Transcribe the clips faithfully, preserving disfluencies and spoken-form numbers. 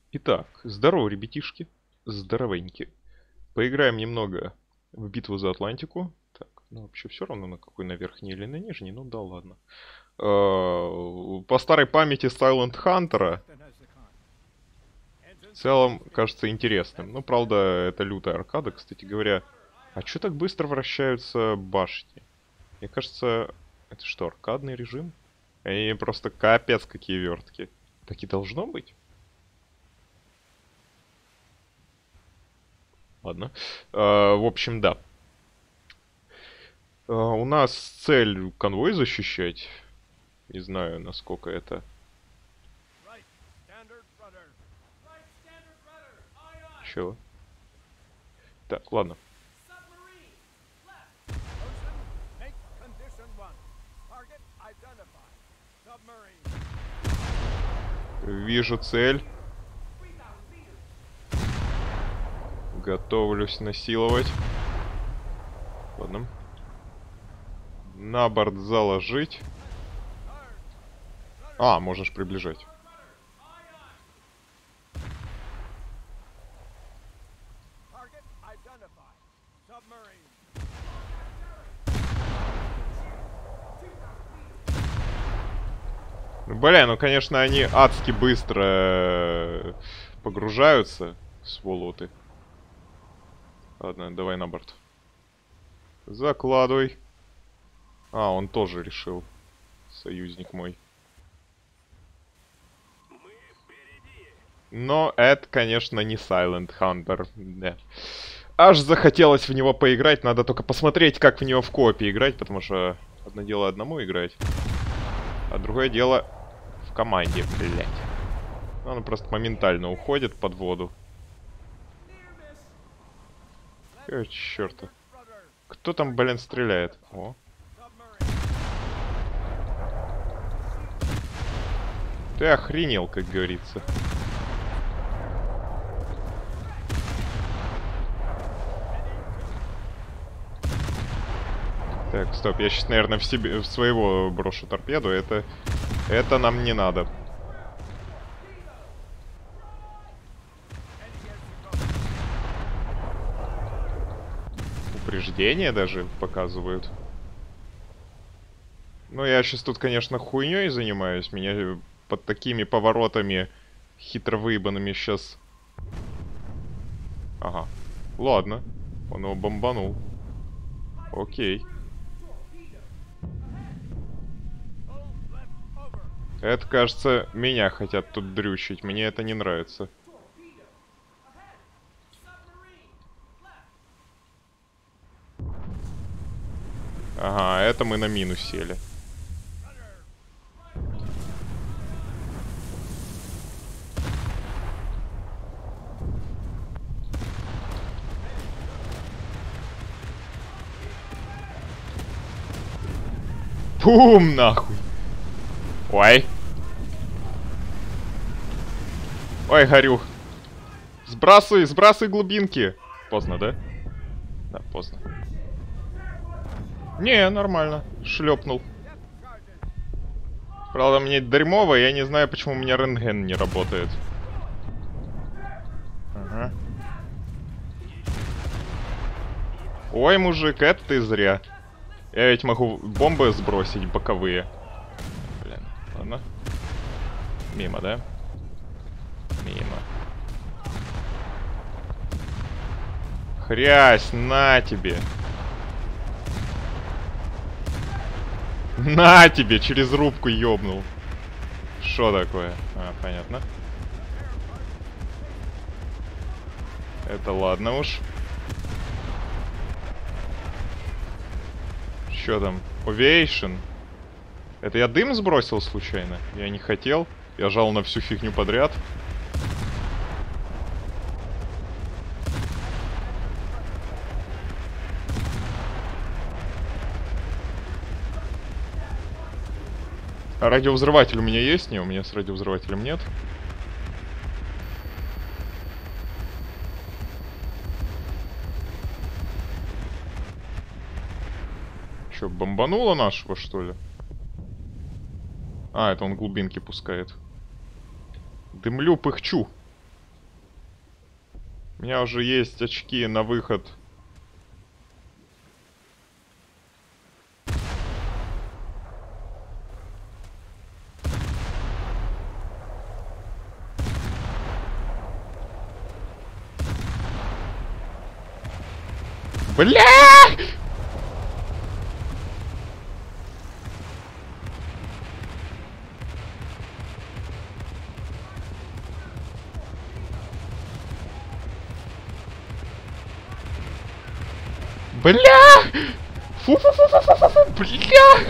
Итак, здорово, ребятишки. Здоровеньки. Поиграем немного в битву за Атлантику. Так, ну вообще все равно на какой, на верхний или на нижний, ну да ладно. Э, По старой памяти Silent Hunter в целом кажется интересным. Ну, правда, это лютая аркада, кстати говоря. А чё так быстро вращаются башни? Мне кажется, это что, аркадный режим? Они просто капец какие вертки. Так и должно быть. Ладно. Э, в общем, да. Э, у нас цель конвой защищать. Не знаю, насколько это... Чего? Так, ладно. Вижу цель. Готовлюсь насиловать. Ладно. На борт заложить. А, можешь приближать. Ну, бля, ну, конечно, они адски быстро э, погружаются, сволоты. Ладно, давай на борт. Закладывай. А, он тоже решил. Союзник мой. Но это, конечно, не Silent Hunter. Да. Аж захотелось в него поиграть. Надо только посмотреть, как в него в коопе играть. Потому что одно дело одному играть. А другое дело в команде, блять. Он просто моментально уходит под воду. Какого черта? Кто там, блин, стреляет? О. Ты охренел, как говорится. Так, стоп, я сейчас, наверное, в себе, в своего брошу торпеду. Это, это нам не надо. Упреждение даже показывают. Ну, я сейчас тут, конечно, хуйней занимаюсь. Меня под такими поворотами хитро выебанными сейчас... Ага. Ладно. Он его бомбанул. Окей. Это, кажется, меня хотят тут дрючить. Мне это не нравится. Ага, это мы на минус сели. Бум, нахуй. Ой. Ой, горю. Сбрасывай, сбрасывай глубинки. Поздно, да? Да, поздно. Не, нормально. Шлепнул. Правда, мне дерьмово, я не знаю, почему у меня рентген не работает. Ага. Ой, мужик, это ты зря. Я ведь могу бомбы сбросить боковые. Блин, ладно. Мимо, да? Мимо. Хрясь, на тебе. На тебе, через рубку ёбнул. Что такое? А, понятно. Это ладно уж. Что там? Ovation? Это я дым сбросил случайно? Я не хотел. Я жал на всю фигню подряд. А радиовзрыватель у меня есть? Не, у меня с радиовзрывателем нет. Че, бомбануло нашего, что ли? А, это он глубинки пускает. Дымлю, пыхчу. У меня уже есть очки на выход. Бля! Бля! Фу-фу-фу-фу-фу-фу! Бля!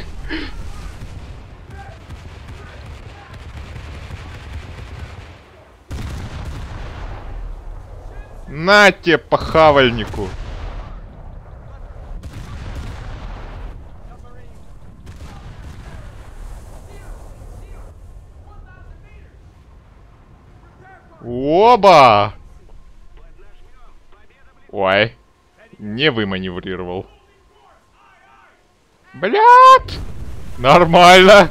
На тебе по хавальнику! Оба! Ой. Не выманеврировал. Блядь! Нормально!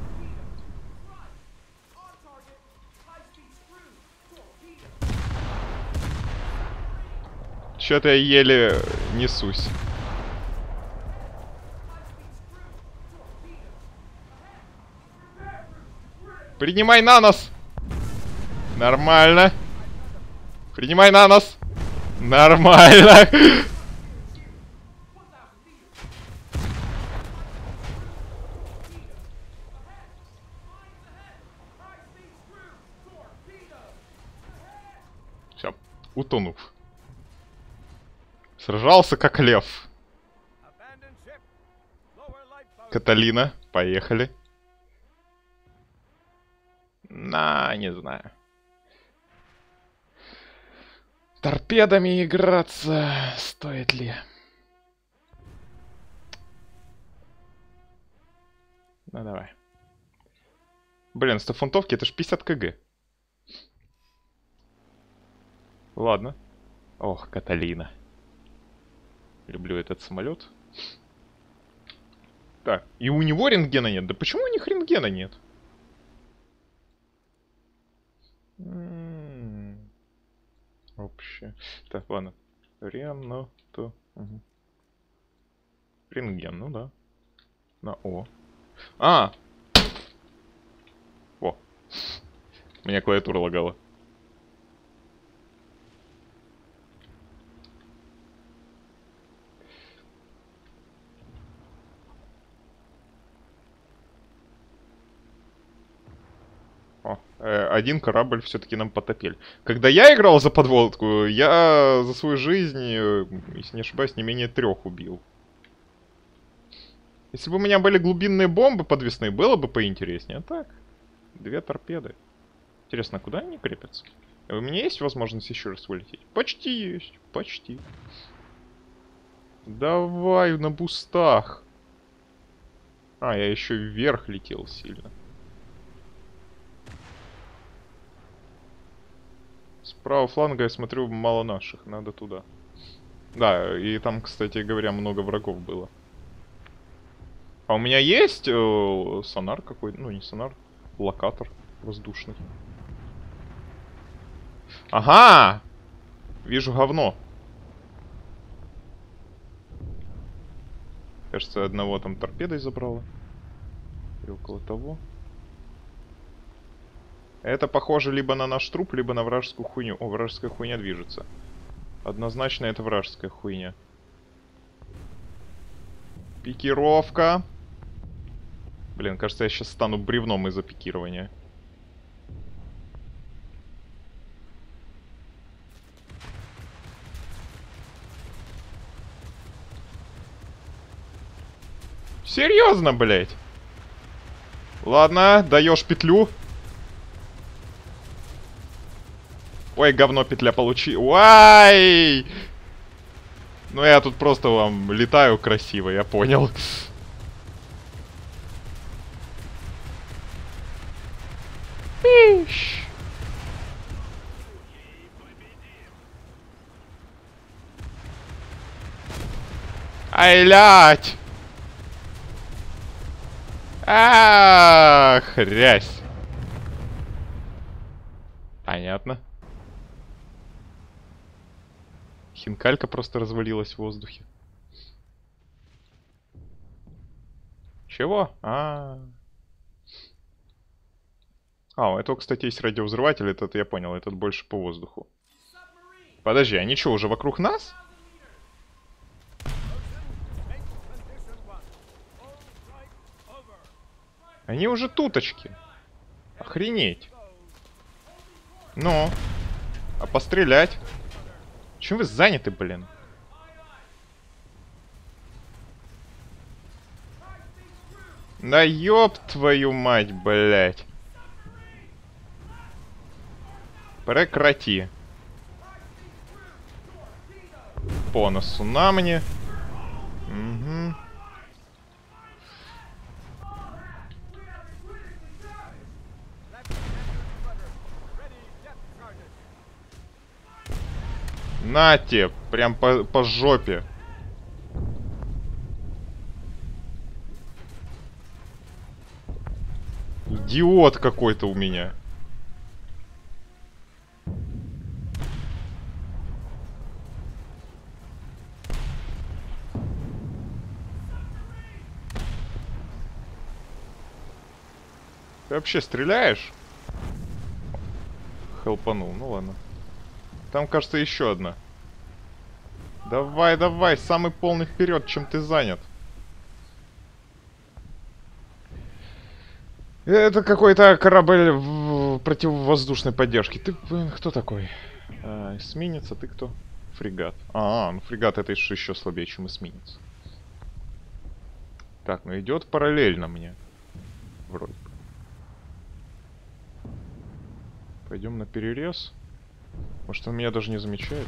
Чё-то я еле несусь. Принимай на нос! Нормально. Принимай на нос! Нормально! Все, утонув. Сражался как лев. Каталина, поехали. На, не знаю. Торпедами играться стоит ли? Ну давай. Блин, сто фунтовки это ж пятьдесят кг. Ладно. Ох, Каталина. Люблю этот самолет. Так, и у него рентгена нет. Да почему у них рентгена нет? М-м-м. Вообще. Так, ладно. Рем, ну, то. Угу. Рентген, ну да. На О. А! О. Меня клавиатура лагала. О, э, один корабль все-таки нам потопили. Когда я играл за подводку, я за свою жизнь, э, если не ошибаюсь, не менее трех убил. Если бы у меня были глубинные бомбы подвесные, было бы поинтереснее. А так, две торпеды. Интересно, куда они крепятся? У меня есть возможность еще раз вылететь? Почти есть, почти. Давай на бустах. А, я еще вверх летел сильно. С правого фланга я смотрю мало наших, надо туда. Да, и там, кстати говоря, много врагов было. А у меня есть э, сонар какой-то, ну не сонар, локатор воздушный. Ага! Вижу говно. Кажется, одного там торпедой забрало. Или около того. Это похоже либо на наш труп, либо на вражескую хуйню. О, вражеская хуйня движется. Однозначно это вражеская хуйня. Пикировка. Блин, кажется, я сейчас стану бревном из-за пикирования. Серьезно, блять? Ладно, даешь петлю. Ой, говно, петля получи. Уай! Ну я тут просто вам летаю красиво, я понял. Пиш. Ай, лять! Ах, хрясь. Понятно. Хинкалька просто развалилась в воздухе. Чего? А, -а, -а. А, у этого, кстати, есть радиовзрыватель. Этот я понял, этот больше по воздуху. Подожди, они что, уже вокруг нас? Они уже туточки. Охренеть. Ну. А пострелять? Чем вы заняты, блин? Да ёб твою мать, блядь. Прекрати. По носу на мне. Угу. Нате, прям по, по жопе. Идиот какой-то у меня. Ты вообще стреляешь? Хелпанул, ну ладно. Там, кажется, еще одна. Давай, давай, самый полный вперед, чем ты занят. Это какой-то корабль в противовоздушной поддержки. Ты, блин, кто такой? А, эсминец, а ты кто? Фрегат. А, ну фрегат это еще слабее, чем эсминец. Так, ну идет параллельно мне. Вроде бы. Пойдем на перерез. Может, он меня даже не замечает?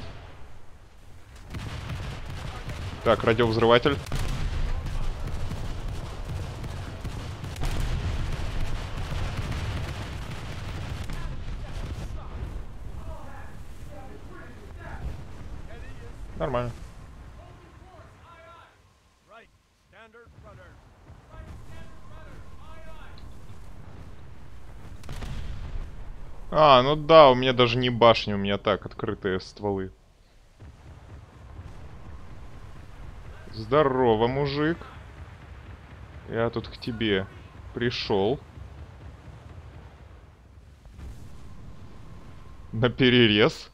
Так, радиовзрыватель. Нормально. А, ну да, у меня даже не башня, у меня так, открытые стволы. Здорово, мужик. Я тут к тебе пришел. На перерез.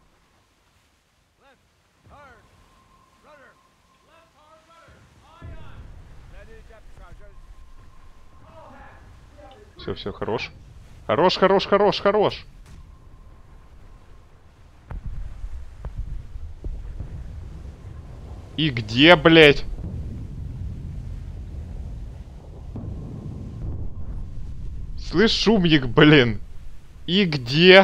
Все, все, хорош. Хорош, хорош, хорош, хорош. И где, блядь? Слышь, шумник, блин. И где?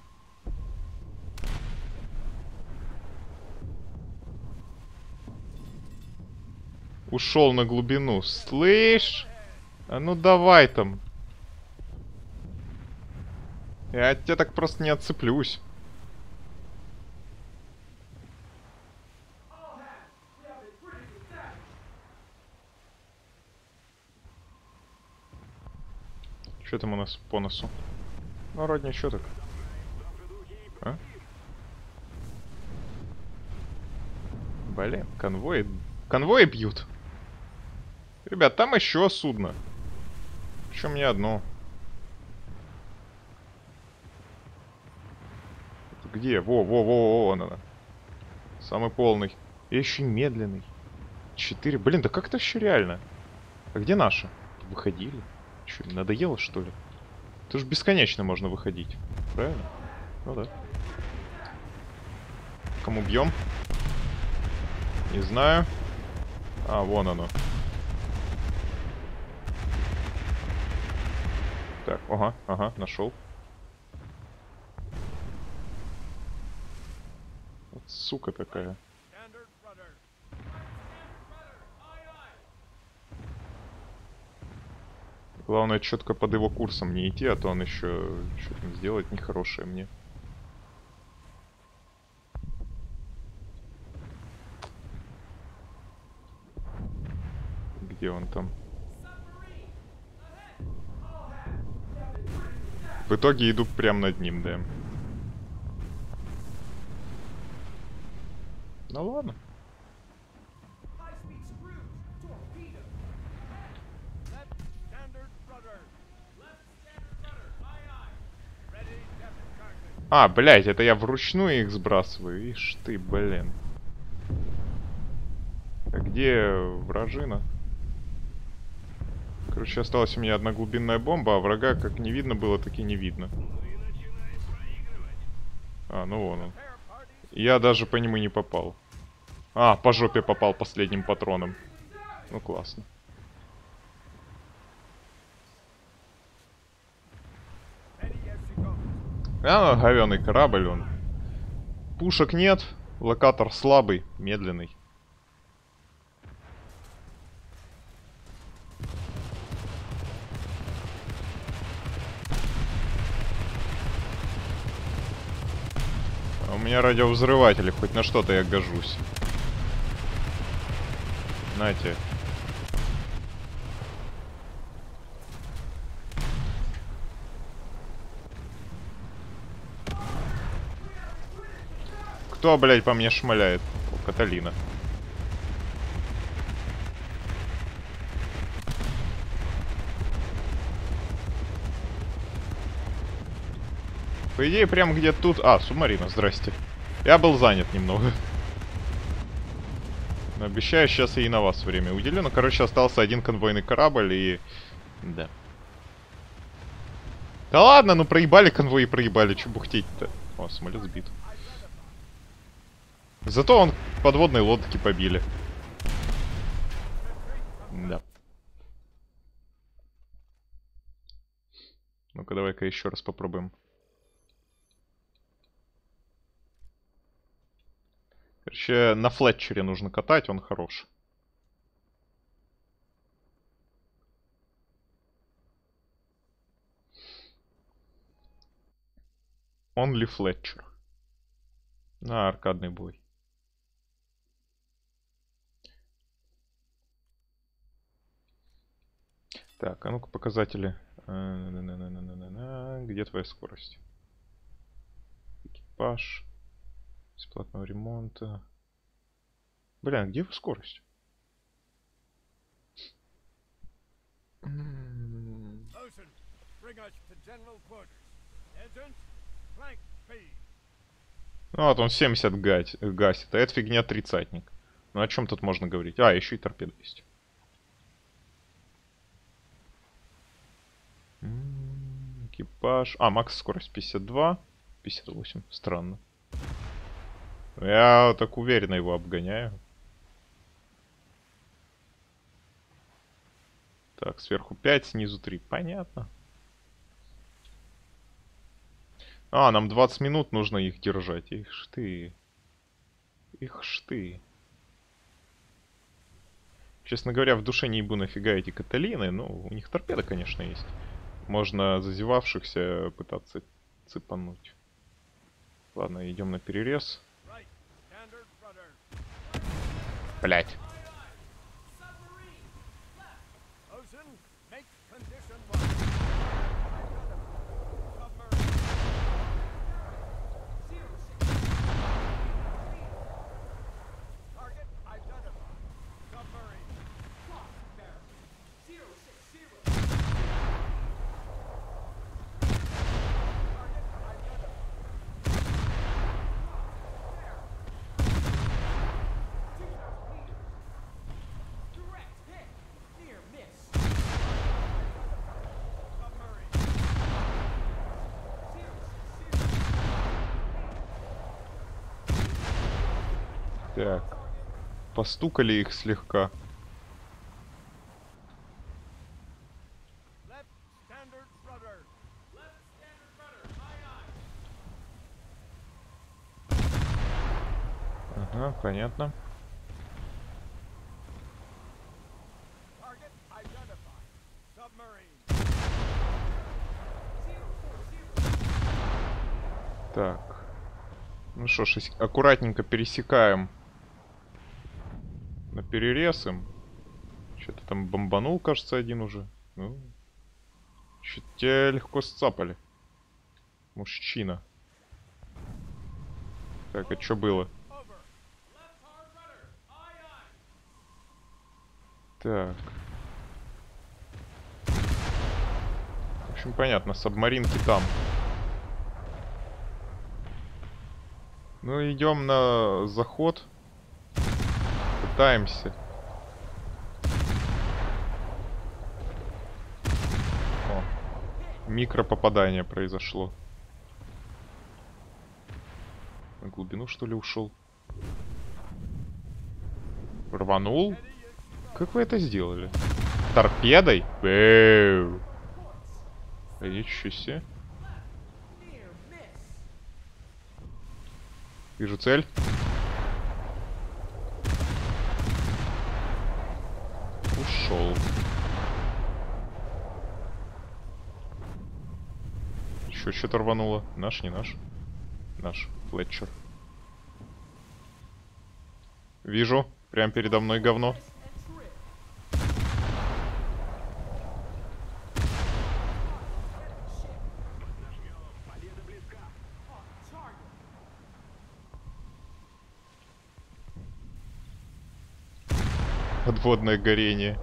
Ушел на глубину. Слышь? А ну давай там. Я от тебя так просто не отцеплюсь. Что там у нас по носу? Ну, вроде ничего так. А? Блин, конвои... Конвои бьют. Ребят, там еще судно. Причем не одно. Это где? Во, во, во, во, вон она. Самый полный. И еще медленный. Четыре. Блин, да как это вообще реально? А где наши? Выходили? Че, надоело, что ли? Это же бесконечно можно выходить. Правильно? Ну да. Кому бьем? Не знаю. А, вон оно. Так, ага, ага, нашел. Вот сука такая. Главное, четко под его курсом не идти, а то он еще что-то сделает нехорошее мне. Где он там? В итоге иду прямо над ним, да. Ну ладно. А, блядь, это я вручную их сбрасываю. Ишь ты, блин. А где вражина? Короче, осталась у меня одна глубинная бомба, а врага как не видно было, так и не видно. А, ну вон он. Я даже по нему не попал. А, по жопе попал последним патроном. Ну, классно. А, говёный корабль он. Пушек нет, локатор слабый, медленный. А у меня радиовзрыватели, хоть на что-то я гожусь. Знаете. Кто, блядь, по мне шмаляет? О, Каталина. По идее, прям где-то тут... А, субмарина, здрасте. Я был занят немного. Но обещаю, сейчас я и на вас время уделю. Ну, короче, остался один конвойный корабль и... Да. Да ладно, ну проебали конвой и проебали. Че бухтеть-то? О, самолет сбит. Зато он подводные лодки побили. Да. Ну-ка, давай-ка еще раз попробуем. Короче, на Флетчере нужно катать, он хорош. Only Fletcher. На аркадный бой. Так, а ну-ка показатели. Где твоя скорость? Экипаж. Бесплатного ремонта. Блин, где вы скорость? Ну вот он семьдесят гасит, гасит, а это фигня тридцатник. Ну о чем тут можно говорить? А, еще и торпеда есть. Экипаж. А, макс скорость пятьдесят два. пятьдесят восемь. Странно. Я так уверенно его обгоняю. Так, сверху пять, снизу три. Понятно. А, нам двадцать минут нужно их держать. Их ж ты. Их ж ты. Честно говоря, в душе не ебу нафига эти Каталины. Ну, у них торпеда, конечно, есть. Можно зазевавшихся пытаться цепануть. Ладно, идем на перерез. Блять. Так. Постукали их слегка. Ага, понятно. Так. Ну что ж, аккуратненько пересекаем на перерез им. Что-то там бомбанул, кажется, один уже. Ну, что-то тебя легко сцапали. Мужчина. Так, а что было? Так. В общем, понятно, сабмаринки там. Ну, идем на заход. Пытаемся. О, микропопадание произошло. На глубину, что ли, ушел? Рванул? Как вы это сделали? Торпедой? Бэу. Ничего себе. Вижу цель. Ушел. Еще что-то рвануло. Наш, не наш. Наш. Флетчер. Вижу. Прям передо мной говно. Подводное горение.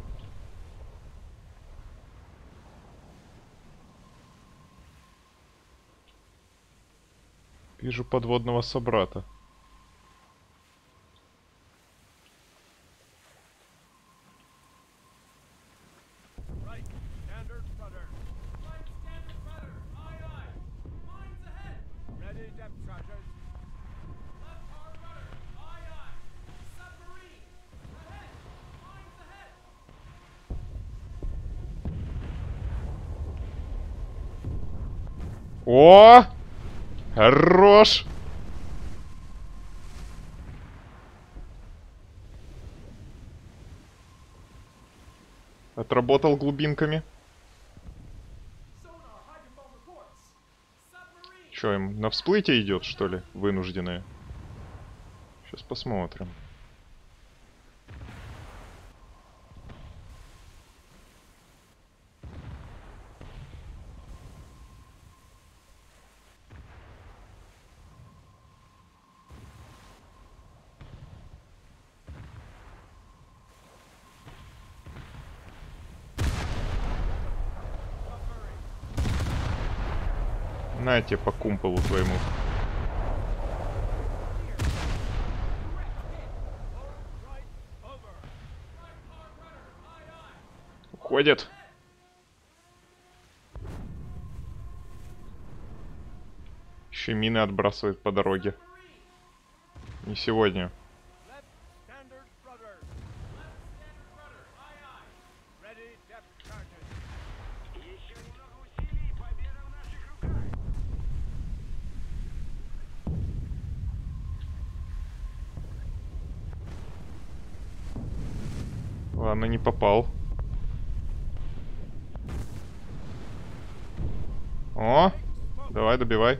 Вижу подводного собрата. О! Хорош! Отработал глубинками. Что, им на всплытие идет, что ли? Вынужденное. Сейчас посмотрим. На тебе по кумполу твоему. Уходит. Еще мины отбрасывает по дороге. Не сегодня. Ладно, не попал. О, давай, добивай.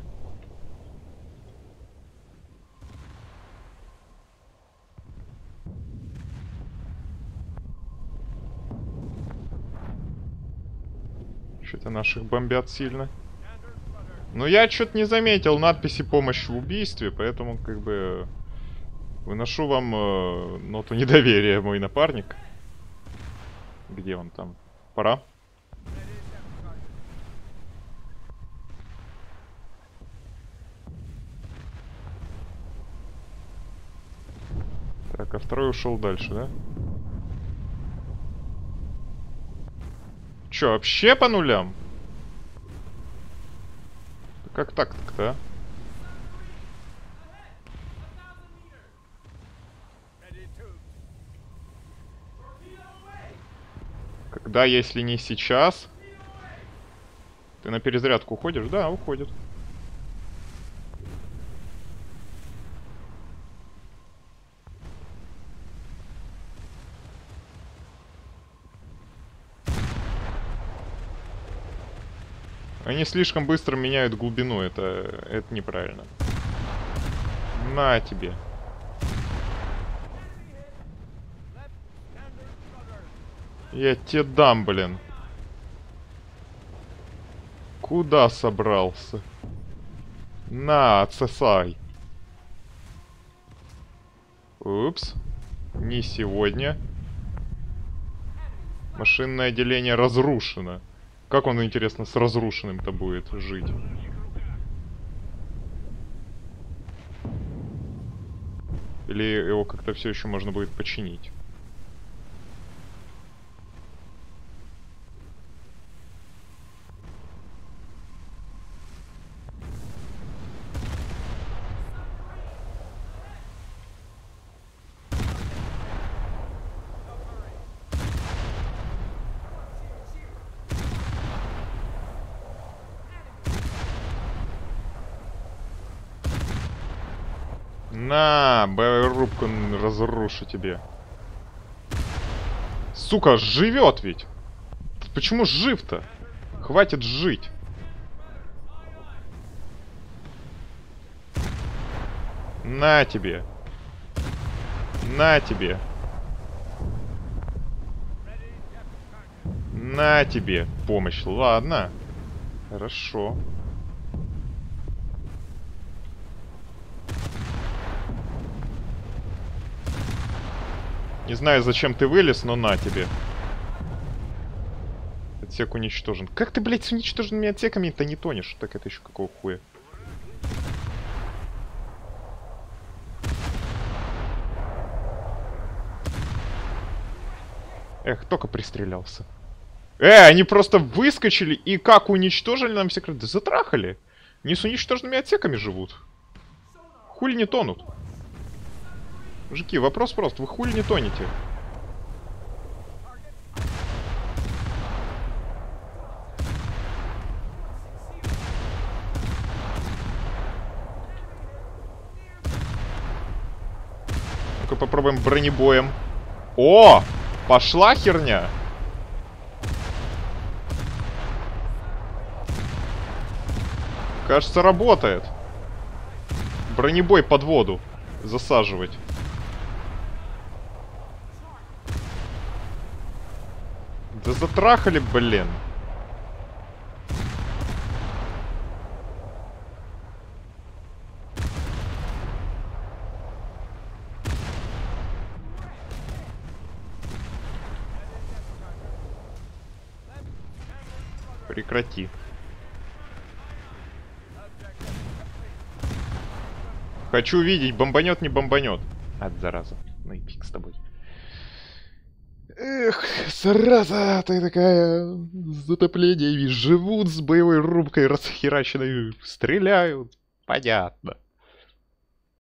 Что-то наших бомбят сильно. Но я что-то не заметил надписи «Помощь в убийстве», поэтому как бы выношу вам э, ноту недоверия, мой напарник. Где он там? Пора. Так, а второй ушел дальше, да? Че, вообще по нулям? Как так-то, а? Когда, если не сейчас? Ты на перезарядку уходишь? Да, уходит. Они слишком быстро меняют глубину, это, это неправильно. На тебе. Я тебе дам, блин. Куда собрался? На, отсосай. Упс. Не сегодня. Машинное отделение разрушено. Как он, интересно, с разрушенным-то будет жить? Или его как-то все еще можно будет починить? На, боерубку разрушу тебе. Сука, живет ведь. Почему жив-то? Хватит жить. На тебе. На тебе. На тебе помощь. Ладно. Хорошо. Не знаю, зачем ты вылез, но на тебе. Отсек уничтожен. Как ты, блядь, с уничтоженными отсеками-то не тонешь? Так это еще какого хуя? Эх, только пристрелялся. Э, они просто выскочили и как уничтожили нам секрет? Да затрахали. Не с уничтоженными отсеками живут. Хули не тонут? Мужики, вопрос прост. Вы хули не тонете? Ну-ка попробуем бронебоем. О! Пошла херня! Кажется, работает. Бронебой под воду засаживать. Да затрахали, блин. Прекрати. Хочу видеть, бомбанет, не бомбанет. От зараза. Ну и фиг с тобой. Эх, зараза, ты такая, затопление, живут с боевой рубкой расхераченной, стреляют, понятно.